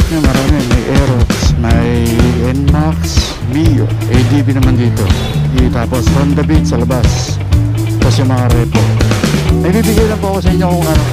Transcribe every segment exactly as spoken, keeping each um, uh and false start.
Yan, marami. May Aerox, may N-Max, Mio, A D B naman dito. E, tapos Honda Beat sa labas. Tapos yung mga repo. May bibigay lang po ako sa inyo kung ano.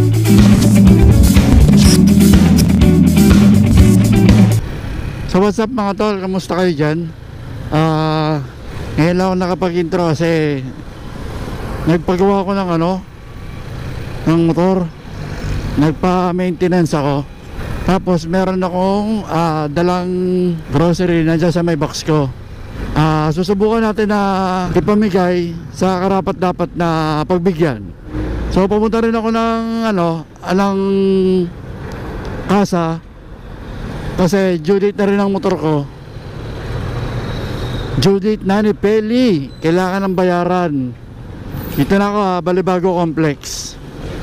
So what's up mga tol, kamusta kayo dyan? Uh, ngayon lang ako nakapag-intro kasi nagpagawa ko ng ano, ng motor. Nagpa-maintenance ako. Tapos meron akong uh, dalang grocery na dyan sa may box ko. uh, Susubukan natin na ipamigay sa karapat dapat na pagbigyan. So pumunta rin ako ng ano, ng kasa kasi due date na rin ang motor ko. Due date na ni Peli. Kailangan ng bayaran. Dito na ako ha, Balibago Complex.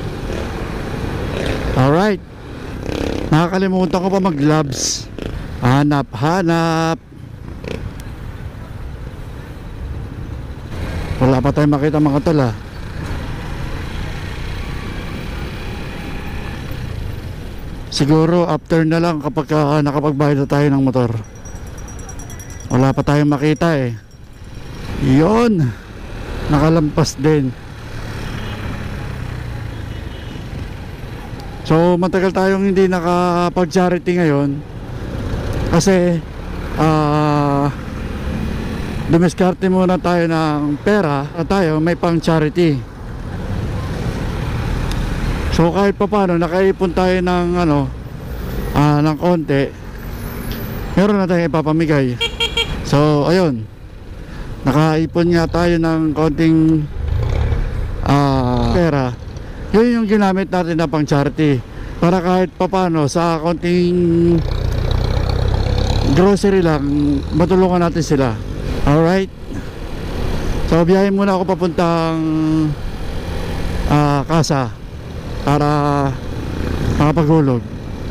Alright. Nakakalimutan ko pa mag gloves. Hanap, hanap. Wala pa tayong makita mga tol ha. Siguro after na lang kapag uh, nakapagbayad na tayo ng motor. Wala pa tayong makita eh. Yun. Nakalampas din. So matagal tayong hindi nakapag-charity ngayon. Kasi uh, dumiskarte muna tayo ng pera at tayo may pang charity. So kahit pa paano nakaipon tayo ng ano uh, ng konti, meron na tayong ipapamigay. So ayun, nakaipon nga tayo ng konting uh, pera. Yun yung ginamit natin na pang charity, para kahit pa paano sa konting grocery lang matulungan natin sila. Alright. So biyahe muna ako papuntang uh, kasa para makapaghulog.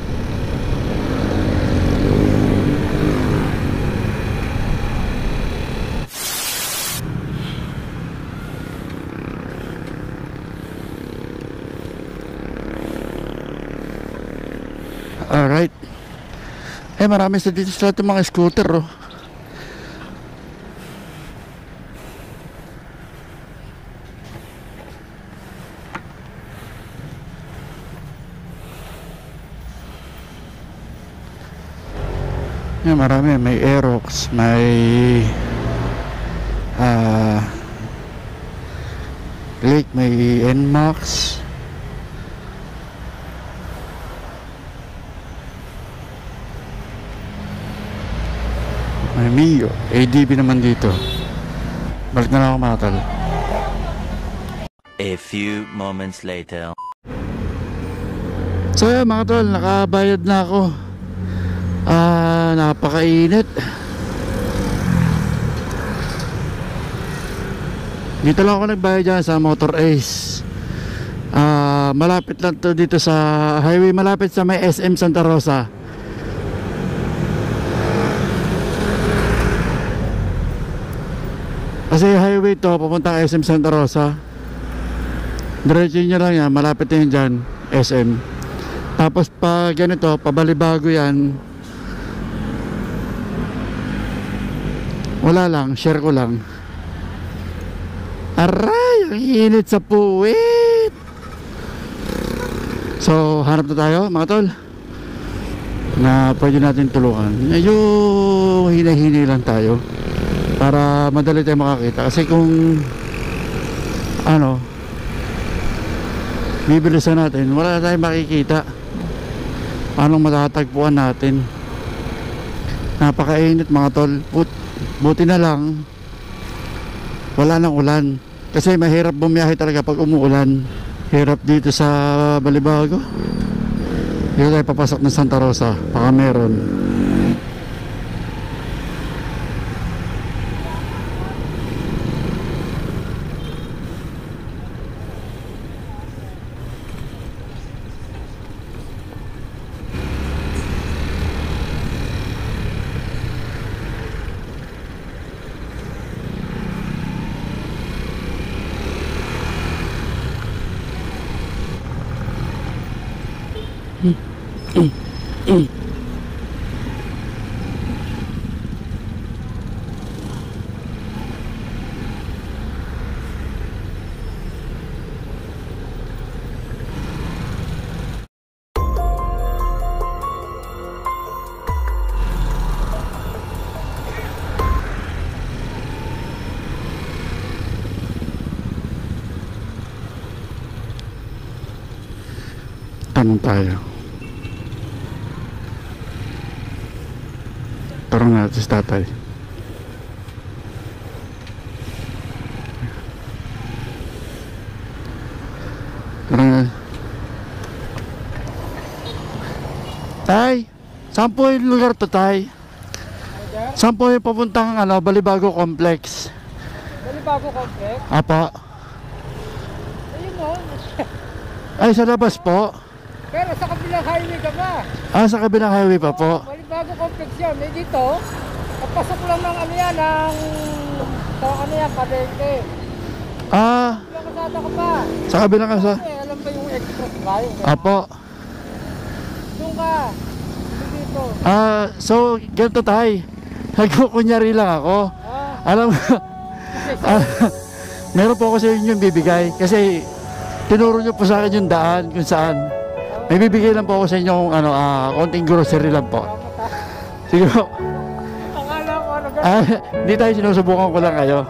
Alright. Eh marami sa dito sa lahat ng mga scooter oh. Yan, marami. May Aerox, may uh, Lake, may N-Max, may Mio, A D B naman dito. Balik na lang ako mga tol. A few moments later. So yan mga tol, nakabayad na ako. Ah, napakainit. Dito lang ako nagbayad dyan sa Motor Ace. Ah, malapit lang to dito sa highway, malapit sa may S M Santa Rosa. Kasi highway to, papunta S M Santa Rosa. Diretso nyo lang yan, malapit na yun dyan, S M. Tapos pa ganito, pabalibago yan. Wala lang, share ko lang. Aray, ang init sa puwit. So, hanap na tayo mga tol na pwede natin tulungan. Medyo hina-hini lang tayo para madali tayo makakita. Kasi kung ano, bibilisan natin, wala tayong makikita. Anong matatagpuan natin? Napakainit mga tol. Put Buti na lang wala nang ulan, kasi mahirap bumiyahe talaga pag umuulan. Hirap dito sa Balibago. Dito tayo papasok ng Santa Rosa, baka meron. Tanong tayo. Tarong natin si tatay. Tarong natin. Tay, saan po yung lugar to, tay? Saan po yung papuntang ano, Balibago Complex? Balibago complex? Apa. Ayun mo. Ay, sa labas po. Pero sa kabilang highway ka ba? Ah, sa kabilang highway pa po. Balibago complex yan. Eh dito, kapasok lang ng ano yan, ng... Ito, ano yan, palengke. Ah, Ilang kasada ka pa? sa kabilang kasa. Eh, alam ba yung express drive? Apo. Doon ka. Doon dito. Ah, so, ganito tay. Nagkukunyari lang ako. Ah, Alam mo, kasi ah, meron po ako sa inyo yung bibigay. Kasi, tinuro nyo po sa akin yung daan kung saan. May bibigay lang po ako sa inyo kung ano, ah, konting grocery lang po. salamat ha. Sige po. Akala ko ano ka. Ah, hindi tayo, sinusubukan ko lang kayo.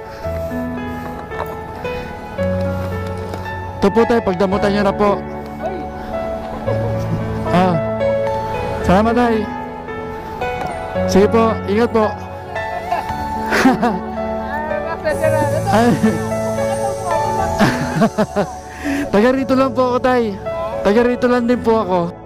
Ito po tayo, pagdamutan nyo na po. Ay, Ah, salamat tayo. Sige po, ingat po. ah, mapwede na. Ito, Ay, ano po ako lang. taga rito lang po ako tay. Taga rito lang din po ako.